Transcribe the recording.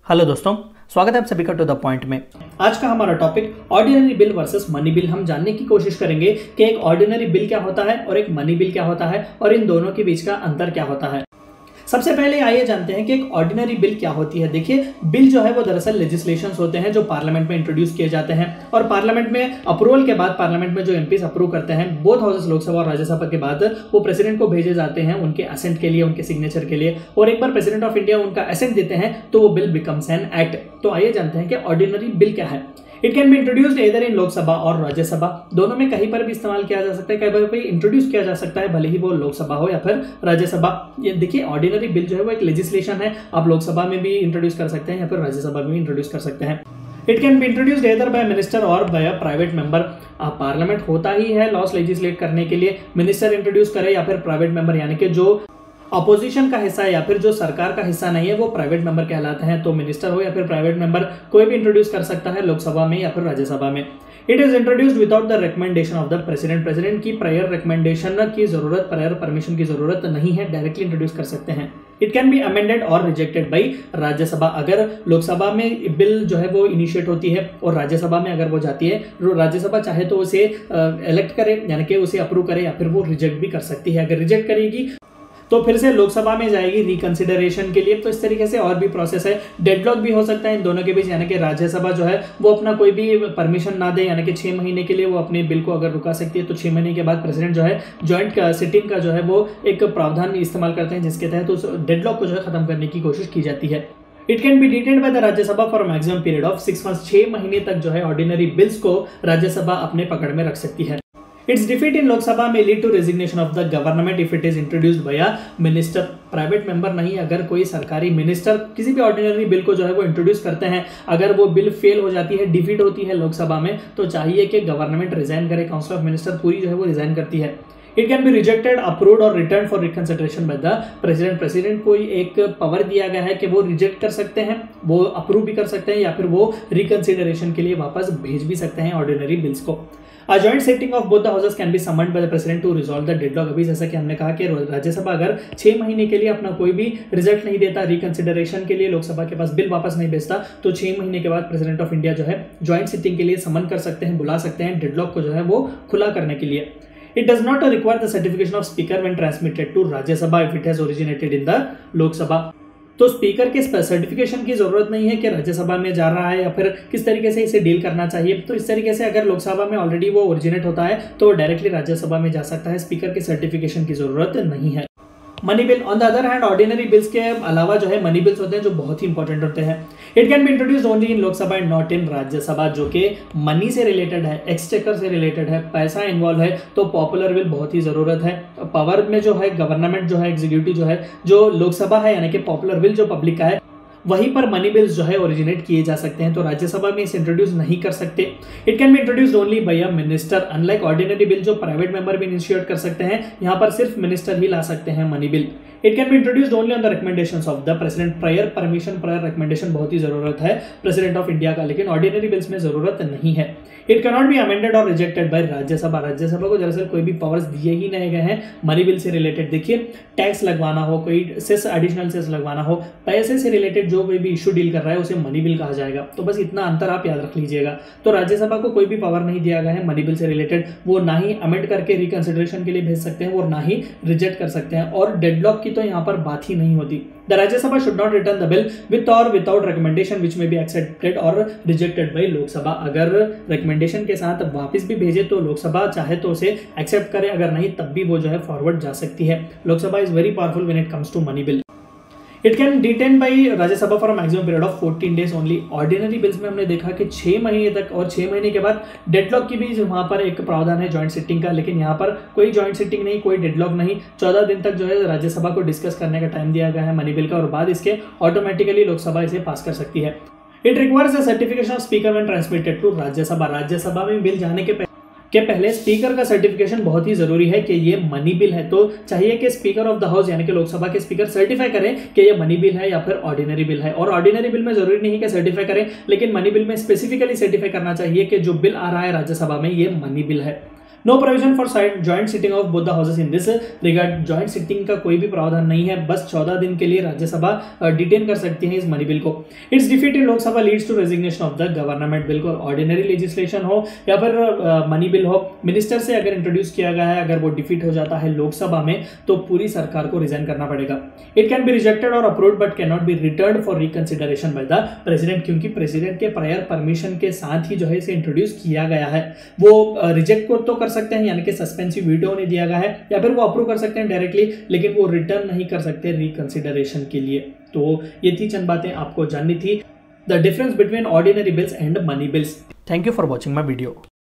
Hello दोस्तों, स्वागत है आप सभी का टू द पॉइंट में। आज का हमारा topic ordinary bill versus money bill. हम जानने की कोशिश करेंगे कि एक ऑर्डिनरी बिल क्या होता है और एक मनी बिल क्या होता है और इन दोनों के बीच का अंतर क्या होता है। सबसे पहले आइए जानते हैं कि एक ऑर्डिनरी बिल क्या होती है। देखिए, बिल जो है वो दरअसल लेजिस्लेशंस होते हैं जो पार्लियामेंट में इंट्रोड्यूस किए जाते हैं और पार्लियामेंट में अप्रूवल के बाद पार्लियामेंट में जो एमपीज अप्रूव करते हैं बोथ हाउसेस लोकसभा और राज्यसभा के बाद वो प्रेसिडेंट को भेजे जाते हैं उनके असेंट के लिए, उनके सिग्नेचर के लिए। और एक बार प्रेसिडेंट ऑफ इंडिया उनका असेंट देते हैं तो वो बिल बिकम्स एन एक्ट। तो आइए जानते हैं कि ऑर्डिनरी बिल क्या है। It can be introduced either in Lok Sabha और राज्यसभा, दोनों में कहीं पर भी इस्तेमाल किया जा सकता है, कहीं पर भी इंट्रोड्यूस किया जा सकता है, भले ही वो लोकसभा हो या फिर राज्यसभा। ये देखिए, ऑर्डिनरी बिल जो है वो एक लेजिस्लेशन है। आप लोकसभा में भी इंट्रोड्यूस कर सकते हैं या फिर राज्यसभा में भी इंट्रोड्यूस कर सकते हैं। It can be introduced either by minister और बाय प्राइवेट मेंबर। पार्लियामेंट होता ही है लॉस लेजिस्लेट करने के लिए, मिनिस्टर इंट्रोड्यूस करे या फिर प्राइवेट मेंबर, यानी कि जो अपोजिशन का हिस्सा है या फिर जो सरकार का हिस्सा नहीं है वो प्राइवेट मेंबर कहलाते हैं। तो मिनिस्टर हो या फिर प्राइवेट मेंबर कोई भी इंट्रोड्यूस कर सकता है लोकसभा में या फिर राज्यसभा में। It is introduced without the recommendation of the president. President की प्रायर रिकमेंडेशन की जरूरत, प्रायर परमिशन की जरूरत नहीं है, डायरेक्टली इंट्रोड्यूस कर सकते हैं। इट कैन बी अमेंडेड और रिजेक्टेड बाई राज्यसभा। अगर लोकसभा में बिल जो है वो इनिशिएट होती है और राज्यसभा में अगर वो जाती है, राज्यसभा चाहे तो उसे इलेक्ट करे यानी कि उसे अप्रूव करे या फिर वो रिजेक्ट भी कर सकती है। अगर रिजेक्ट करेगी तो फिर से लोकसभा में जाएगी रिकंसिडरेशन के लिए। तो इस तरीके से और भी प्रोसेस है। डेडलॉक भी हो सकता है इन दोनों के बीच, यानी कि राज्यसभा जो है वो अपना कोई भी परमिशन ना दे, यानी कि 6 महीने के लिए वो अपने बिल को अगर रुका सकती है तो 6 महीने के बाद प्रेसिडेंट जो है ज्वाइंट सिटिंग का जो है वो एक प्रावधान इस्तेमाल करते हैं जिसके तहत उस डेडलॉक को जो है खत्म करने की कोशिश की जाती है। It can be detained by the Rajya Sabha for maximum period of 6 months. 6 महीने तक जो है ऑर्डिनरी बिल्स को राज्यसभा अपने पकड़ में रख सकती है। Its defeat in Lok Sabha may lead to resignation of the government if it is introduced by a minister। Private member नहीं, अगर कोई सरकारी मिनिस्टर किसी भी ऑर्डिनरी बिल को जो है वो इंट्रोड्यूस करते हैं, अगर वो बिल फेल हो जाती है, डिफीट होती है लोकसभा में, तो चाहिए कि गवर्नमेंट रिजाइन करे, काउंसिल ऑफ मिनिस्टर पूरी जो है वो रिजाइन करती है। It can be rejected, approved और return for reconsideration by the president. President को एक पावर दिया गया है कि वो रिजेक्ट कर सकते हैं, वो अप्रूव भी कर सकते हैं या फिर वो रिकंसिडरेशन के लिए वापस भेज भी सकते हैं ऑर्डिनरी बिल्स को। A joint sitting of both the houses can be summoned by the president to resolve the deadlock। अभी जैसा कि हमने कहा कि राज्यसभा अगर 6 महीने के लिए अपना कोई भी रिजल्ट नहीं देता रिकंसिडरेशन के लिए, लोकसभा के पास बिल वापस नहीं भेजता, तो 6 महीने के बाद प्रेसिडेंट ऑफ इंडिया जो है ज्वाइंट सिटिंग के लिए समन कर सकते हैं, बुला सकते हैं डेडलॉक को जो है वो खुला करने के लिए। It does not require the certification of speaker when transmitted to Rajya Sabha if it has originated in the Lok Sabha। तो स्पीकर के सर्टिफिकेशन की जरूरत नहीं है कि राज्यसभा में जा रहा है या फिर किस तरीके से इसे डील करना चाहिए। तो इस तरीके से अगर लोकसभा में ऑलरेडी वो ओरिजिनेट होता है तो डायरेक्टली राज्यसभा में जा सकता है, स्पीकर के सर्टिफिकेशन की जरूरत नहीं है। Money bill on the other hand, ordinary bills के अलावा जो है मनी बिल्स होते हैं जो बहुत ही इंपॉर्टेंट होते हैं। It can be introduced only in Lok Sabha and not in Rajya Sabha, जो कि मनी से रिलेटेड है, एक्सचेकर से रिलेटेड है, पैसा इन्वॉल्व है, तो पॉपुलर बिल बहुत ही जरूरत है। पावर में जो है गवर्नमेंट जो है, एग्जीक्यूटिव जो है, जो लोकसभा है यानी कि पॉपुलर बिल जो पब्लिक का है, वहीं पर मनी बिल्स जो है ओरिजिनेट किए जा सकते हैं। तो राज्यसभा में इसे इंट्रोड्यूस नहीं कर सकते। It can be introduced only by a minister, unlike ordinary bill जो प्राइवेट मेंबर भी इनिशिएट कर सकते हैं, यहाँ पर सिर्फ मिनिस्टर ही ला सकते हैं money bill. It can be introduced only on the recommendations of the president. Prior permission, prior recommendation बहुत ही जरूरत है प्रेसिडेंट ऑफ इंडिया का, लेकिन ऑर्डिनरी बिल्स में जरूरत नहीं है। It can not be amended और रिजेक्टेड बाय राज्यसभा। राज्यसभा को दरअसल कोई भी पावर्स दिए ही नहीं गए हैं मनी बिल से रिलेटेड। देखिए, टैक्स लगवाना हो, कोई सेस, एडिशनल सेस लगवाना हो, पैसे से रिलेटेड जो कोई भी इशू डील कर रहा है उसे मनी बिल कहा जाएगा। तो बस इतना अंतर आप याद रख लीजिएगा। तो राज्यसभा को कोई भी पावर नहीं दिया गया है मनी बिल से रिलेटेड, वो ना ही अमेंड करके रिकंसिडरेशन के लिए भेज सकते हैं और ना ही रिजेक्ट कर सकते हैं, और डेडलॉक की तो यहाँ पर बात ही नहीं होती। The Rajya Sabha should not return the bill with और without recommendation which may be accepted और रिजेक्टेड बाई लोकसभा। अगर रिकमेंडेशन के साथ वापस भी भेजे तो लोकसभा चाहे तो उसे एक्सेप्ट करे, अगर नहीं तब भी वो जो है फॉरवर्ड जा सकती है। Lok Sabha is very powerful when it comes to money bill. It can detain by Rajya Sabha for maximum period of 14 days only. Ordinary bills में हमने देखा कि 6 महीने तक, और 6 महीने के बाद डेडलॉक की भी वहां पर एक प्रावधान है ज्वाइंट सिटिंग का, लेकिन यहाँ पर कोई ज्वाइंट सिटिंग नहीं, कोई डेडलॉक नहीं। 14 दिन तक जो है राज्यसभा को डिस्कस करने का टाइम दिया गया है मनी बिल का, और बाद इसके ऑटोमेटिकली लोकसभा इसे पास कर सकती है। It requires a certification of speaker when transmitted to Rajya Sabha. Rajya Sabha में बिल जाने के पहले स्पीकर का सर्टिफिकेशन बहुत ही जरूरी है कि ये मनी बिल है। तो चाहिए कि स्पीकर ऑफ द हाउस यानी कि लोकसभा के स्पीकर सर्टिफाई करें कि ये मनी बिल है या फिर ऑर्डिनरी बिल है। और ऑर्डिनरी बिल में जरूरी नहीं कि सर्टिफाई करें, लेकिन मनी बिल में स्पेसिफिकली सर्टिफाई करना चाहिए कि जो बिल आ रहा है राज्यसभा में ये मनी बिल है। No provision for joint sitting of both the houses in this regard. Joint sitting का कोई भी प्रावधान नहीं है, बस 14 दिन के लिए राज्यसभा डिटेन कर सकती है इस मनी बिल को। Its defeat in Lok Sabha leads to resignation of the government. बिल्कुल ऑर्डिनरी लेजिस्लेशन हो या फिर मनी बिल हो, मिनिस्टर से अगर इंट्रोड्यूस किया गया है, अगर वो डिफीट हो जाता है लोकसभा में तो पूरी सरकार को रिजाइन करना पड़ेगा। इट कैन बी रिजेक्टेड और approved but can not be returned for reconsideration by the president, क्योंकि प्रेसिडेंट के प्रायर परमिशन के साथ ही जो है इसे इंट्रोड्यूस किया गया है। वो रिजेक्ट को तो कर सकते हैं, यानी कि सस्पेंसिव वीटो उन्हें दिया गया है, या फिर वो अप्रूव कर सकते हैं डायरेक्टली, लेकिन वो रिटर्न नहीं कर सकते रिकंसिडरेशन के लिए। तो ये थी चंद बातें आपको जाननी थी, the difference between ordinary bills and money bills. Thank you for watching my video.